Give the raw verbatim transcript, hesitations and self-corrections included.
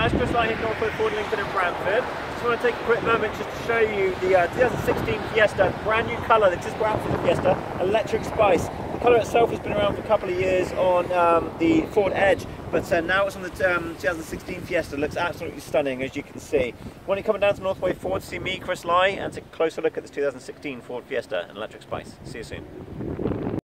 guys, Chris Light here, Northwood Ford Lincoln in Bradford. Just want to take a quick moment just to show you the uh, two thousand sixteen Fiesta, brand new colour that just brought out for the Fiesta, Electric Spice. The colour itself has been around for a couple of years on um, the Ford Edge, but uh, now it's on the um, two thousand sixteen Fiesta. It looks absolutely stunning, as you can see. When you're coming down to Northway Ford to see me, Chris Light, and take a closer look at this two thousand sixteen Ford Fiesta and Electric Spice. See you soon.